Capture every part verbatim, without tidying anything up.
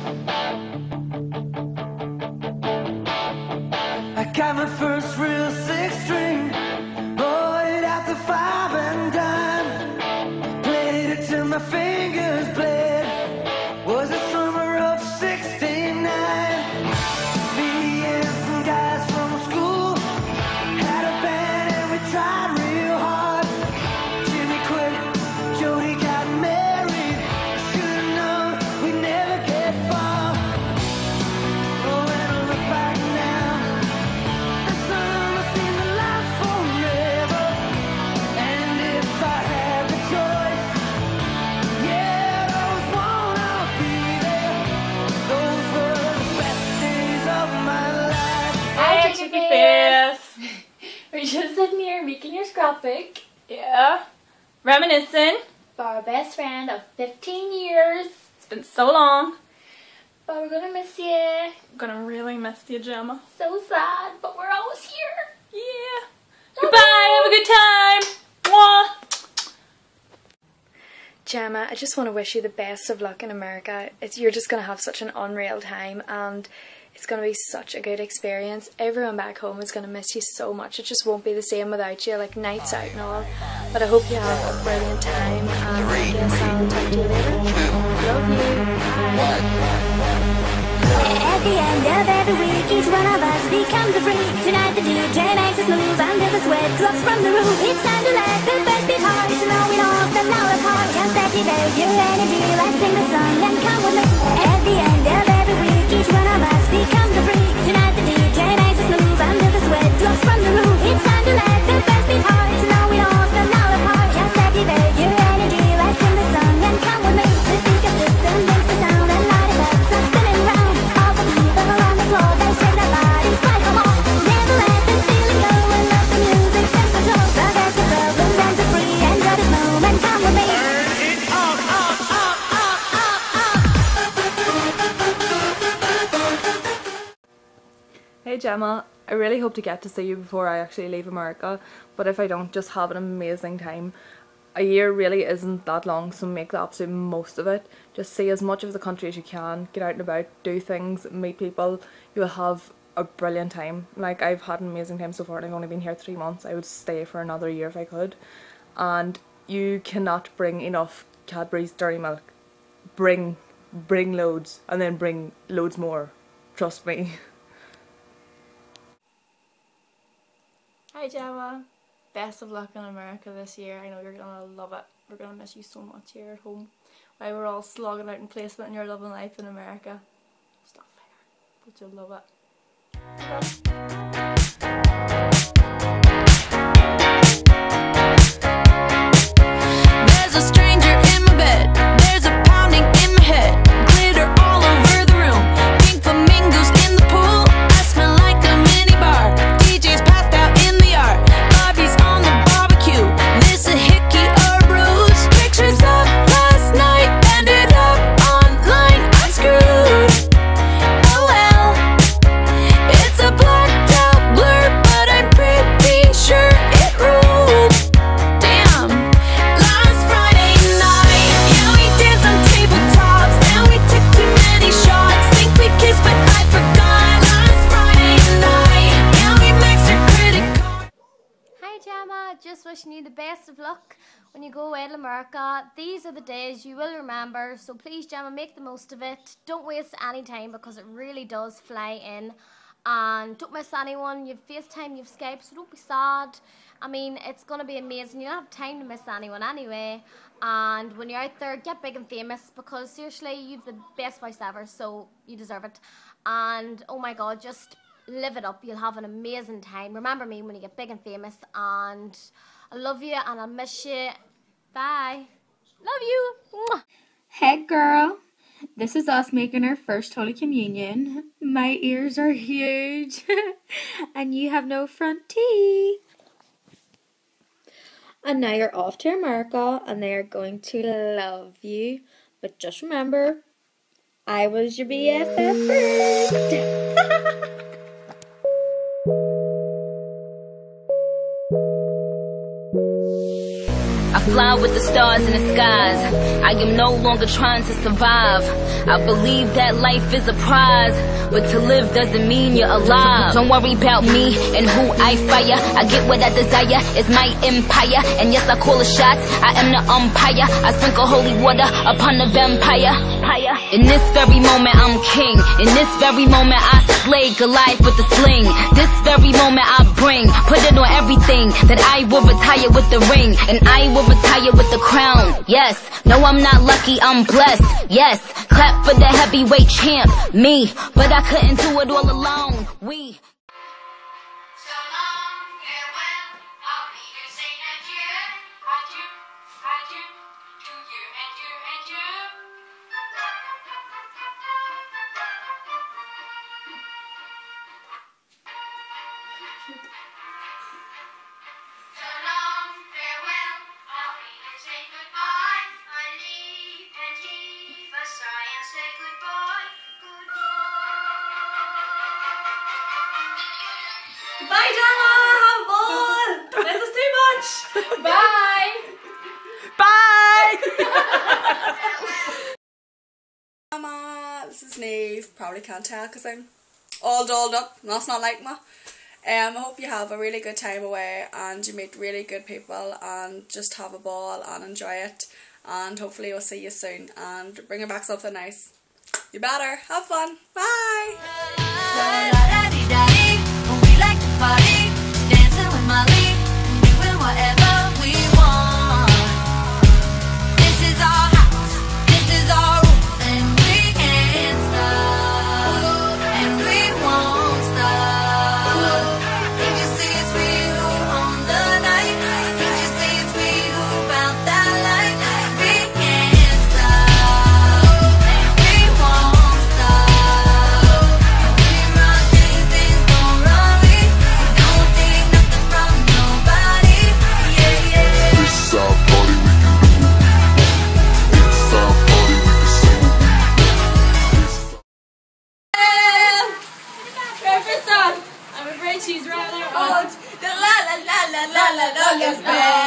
I got my first real six string, bought it at the five and dime, played it till my fingers bled. Was the summer of sixty-nine. Me and some guys from school had a band and we tried real hard. Jimmy quit, Jody got married. Should've known we'd never get far. Oh, when I look back now, the summer seemed to last forever. And if I had the choice, yeah, those won't all be there. Those were the best days of my life. Hi, Chicky Face! We're just sitting here making your scrapbook. Yeah. Reminiscing for our best friend of fifteen years. It's been so long. But we're gonna miss you. I'm gonna really miss you, Gemma. So sad, but we're always here. Yeah. Love Goodbye, you. Have a good time. Mwah. Gemma, I just want to wish you the best of luck in America. It's, you're just going to have such an unreal time, and it's going to be such a good experience. Everyone back home is going to miss you so much. It just won't be the same without you, like nights out and all. But I hope you have a brilliant time, and I guess I'll talk to you later. Love you. Bye. At the end of every week, each one of us becomes a freak. Tonight the D J makes us move until the sweat drops from the roof. It's time to let the bass beat hard, to know we don't stand out apart. Just activate your energy, let's sing the song and come with me. At the end of every week, each one of us becomes a freak. Tonight the D J makes us move until the sweat drops from the roof. It's time to let the bass beat hard, to know we don't stand out apart. Just activate your energy, let's sing the song and come with me. The speaker system makes the sound and light it up, so spinning round. All the people around the floor, they shake their bodies, fight them all. Never let this feeling go and let the music take control. Forget your problems and be free, enjoy this moment, come with me. Hey Gemma, I really hope to get to see you before I actually leave America, but if I don't, just have an amazing time. A year really isn't that long, so make the absolute most of it. Just see as much of the country as you can, get out and about, do things, meet people. You will have a brilliant time. Like, I've had an amazing time so far, and I've only been here three months. I would stay for another year if I could. And you cannot bring enough Cadbury's Dairy Milk. Bring, bring loads, and then bring loads more. Trust me. Hi Gemma. Best of luck in America this year. I know you're gonna love it. We're gonna miss you so much here at home. While we're all slogging out in placement and you're loving life in America. It's not fair, but you'll love it. There's a stranger in my bed. There's a pounding in my head. Glitter all over the room. Pink flamingos in the pool. I smell like a mini bar. D J's passed out in the yard. Bobby's on the barbecue. This a hickey or bruise. Pictures of last night ended up online. I'm screwed. Oh well. It's a blacked out blur, but I'm pretty sure it ruled. Damn. Last Friday night, yeah, we danced on tabletops. And we took too many shots. Think we kissed, but I forgot. Last Friday night, yeah, we maxed our credit card. Hi Gemma, just wishing you the best of luck when you go away to America. These are the days you will remember, so please Gemma, make the most of it. Don't waste any time because it really does fly in. And don't miss anyone. You've FaceTime, you've Skype, so don't be sad. I mean, it's going to be amazing. You don't have time to miss anyone anyway. And when you're out there, get big and famous, because seriously, you've the best voice ever, so you deserve it. And oh my god, just live it up. You'll have an amazing time. Remember me when you get big and famous, and I love you and I'll miss you. Bye. Love you. Mwah. Hey girl, this is us making our first Holy Communion. My ears are huge and you have no front teeth. And now you're off to America and they are going to love you. But just remember, I was your B F F first. I fly with the stars in the skies. I am no longer trying to survive. I believe that life is a prize, but to live doesn't mean you're alive. Don't worry about me and who I fire. I get what I desire, it's my empire. And yes, I call the shots, I am the umpire. I sprinkle holy water upon the vampire. In this very moment I'm king. In this very moment I slay Goliath with the sling. This very moment I bring, put it on everything, that I will retire with the ring, and I will retire with the crown. Yes, no I'm not lucky, I'm blessed. Yes, clap for the heavyweight champ, me. But I couldn't do it all alone, we. Bye, Gemma! Have a ball! This is too much! Bye! Bye! Gemma, this is Neve. Probably can't tell because I'm all dolled up. That's not like me. Um, I hope you have a really good time away and you meet really good people and just have a ball and enjoy it. And hopefully we'll see you soon and bring back something nice. You better. Have fun. Bye! We like to party, dancing with Molly, doing whatever we want. This is our house, this is our rules, and we can't stop, and we won't stop. Can't you see it's we who own the night? Can't you see it's we who found that light? We can't stop, and we won't stop. We run things, things gon' run. We don't take nothing from nobody. Yeah, yeah. It's our party, we can do it. It's our party, we can sing it. Favorite song? I'm afraid she's rather old. The la la la la la la dog is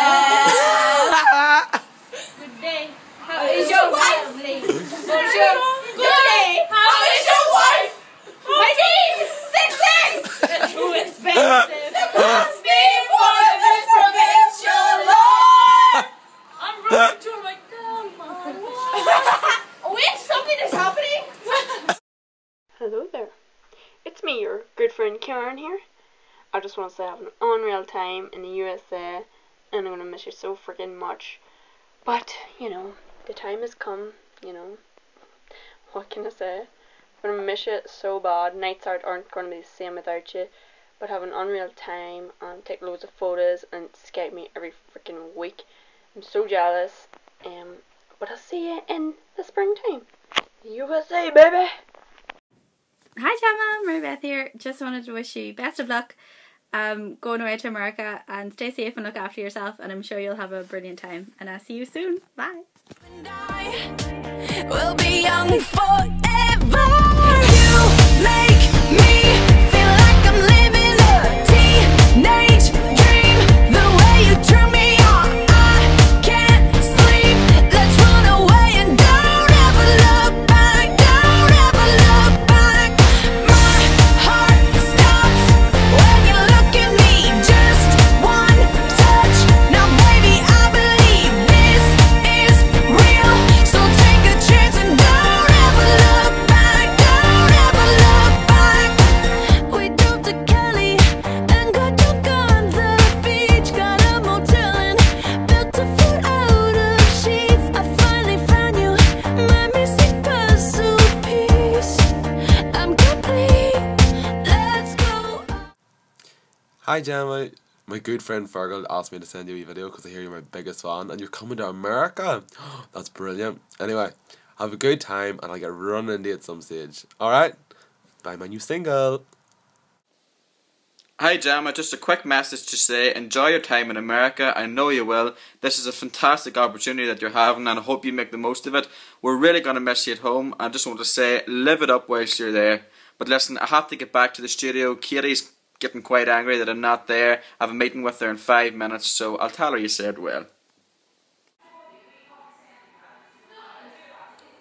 bad. Good day. How is your wife? Good day. How is your wife? My name six six. That's too expensive. Must be for this provincial law. I'm running to my come on. Wait, something is happening. Hello there. It's me, your good friend Karen here. I just want to say I have an unreal time in the U S A and I'm going to miss you so freaking much. But, you know, the time has come, you know. What can I say? I'm going to miss you so bad. Nights out aren't going to be the same without you. But have an unreal time and take loads of photos and Skype me every freaking week. I'm so jealous. Um, but I'll see you in the springtime. U S A, baby! Hi Gemma, Mary Beth here. Just wanted to wish you best of luck um, going away to America, and stay safe and look after yourself, and I'm sure you'll have a brilliant time, and I'll see you soon. Bye. We'll be young forever. You make me feel like I'm living a teenage dream. The way you turn me on, I can't sleep. Let's run away and don't ever look back. Don't ever look back. My heart stops when you look at me. Just one touch. Now baby, I believe this is real. So take a chance and don't ever look back. Don't ever look back. We drove to Cali and got drunk on the beach. Got a motel and built a fort out of sheets. I finally found you, my missing puzzle piece. I'm complete. Let's go. Hi Gemma, my good friend Fergal asked me to send you a video because I hear you're my biggest fan and you're coming to America. That's brilliant. Anyway, have a good time and I'll get running into you at some stage. Alright? Bye my new single. Hi Gemma, just a quick message to say enjoy your time in America. I know you will. This is a fantastic opportunity that you're having and I hope you make the most of it. We're really going to miss you at home. I just want to say live it up whilst you're there. But listen, I have to get back to the studio. Katie's getting quite angry that I'm not there. I have a meeting with her in five minutes, so I'll tell her you said well.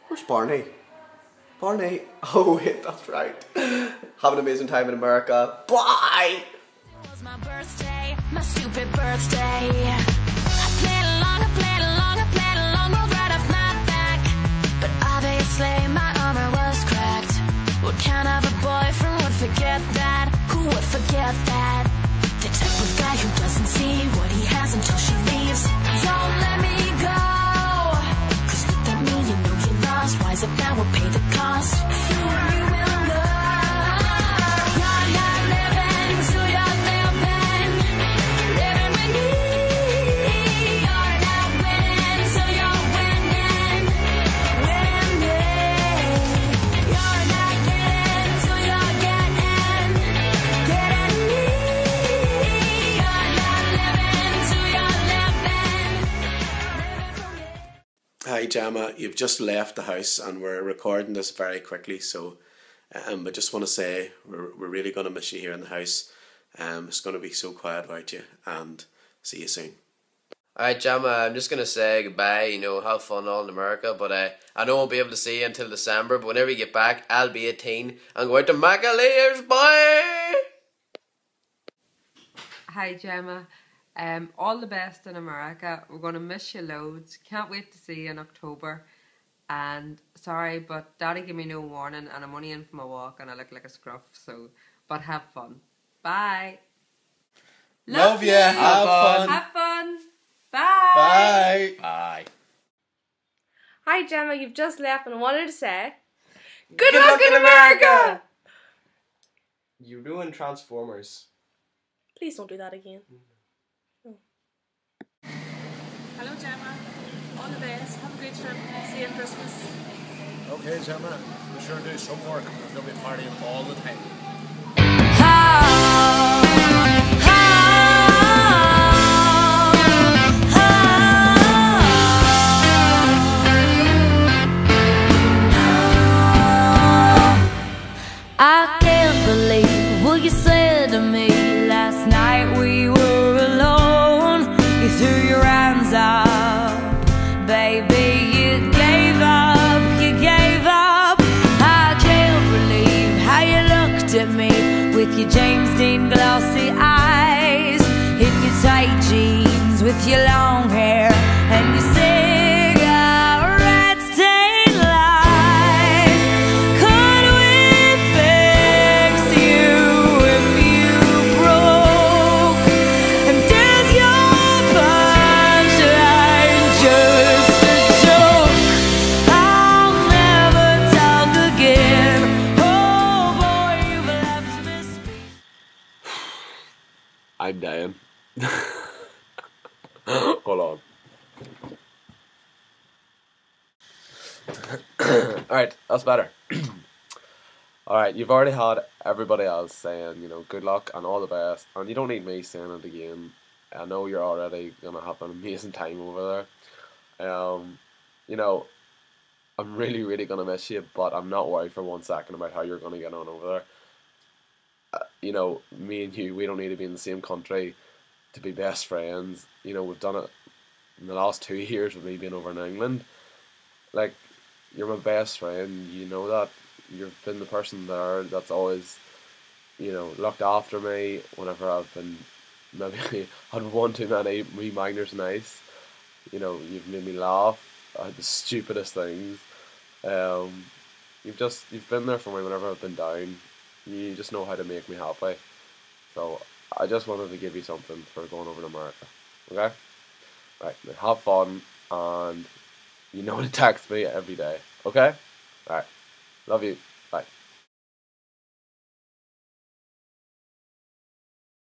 Where's Barney? Barney? Oh wait, that's right. Have an amazing time in America. Bye! It was my birthday, my stupid birthday. I played along, I played along, I played along, rolled right off my back. But obviously my armor was cracked. What kind of a boyfriend would forget that? Who would forget that? The type of guy who doesn't see what he has until she leaves. Don't let me go, cause look at me, you know you lost. Wise up now, we'll pay the cost. Soon you will know. You're not living, so you're living. Living with me. You're not winning, so you're winning. Winning me. You're not getting, so you're getting. Getting me. You're not living, so you're living. Living for me. Hi Gemma, you've just left the house and we're recording this very quickly, so um, I just want to say we're, we're really going to miss you here in the house. Um, it's going to be so quiet without you, and see you soon. Alright Gemma, I'm just going to say goodbye, you know, have fun all in America, but uh, I know I won't be able to see you until December, but whenever you get back, I'll be eighteen and go out to Macaleers, bye! Hi Gemma, um, all the best in America. We're going to miss you loads. Can't wait to see you in October. And sorry, but Daddy gave me no warning and I'm only in from a walk and I look like a scruff, so, but have fun. Bye. Love ya, have fun. Have fun. Bye. Bye. Bye. Hi Gemma, you've just left and I wanted to say Good, Good luck, luck in in America! America! You ruined Transformers. Please don't do that again. Hello Gemma, all the best, have a great trip, see you in Christmas. Okay Gemma, we sure do some work, we'll be partying all the time. I can't believe what you said to me last night. We were alone. You threw your hands up, baby. You gave up, you gave up. I can't believe how you looked at me with your James Dean glossy eyes, in your tight jeans with your long hair and your cigarette stained lies. Could we fix you if you broke? And is your punchline just a joke? I'll never talk again. Oh boy, you've left me speechless. I'm dying. Hold on. Alright, that's better. Alright, you've already had everybody else saying, you know, good luck and all the best, and you don't need me saying it again. I know you're already gonna have an amazing time over there. Um, you know, I'm really, really gonna miss you, but I'm not worried for one second about how you're gonna get on over there. Uh, you know, me and you, we don't need to be in the same country to be best friends. You know, we've done it in the last two years with me being over in England. Like, you're my best friend, you know that. You've been the person there that's always, you know, looked after me whenever I've been maybe had one too many reminders nice. You know, you've made me laugh at the stupidest things. Um, you've just you've been there for me whenever I've been down. You just know how to make me happy. So I just wanted to give you something for going over to America. Okay? Right, now have fun, and you know to text me every day. Okay? Alright. Love you.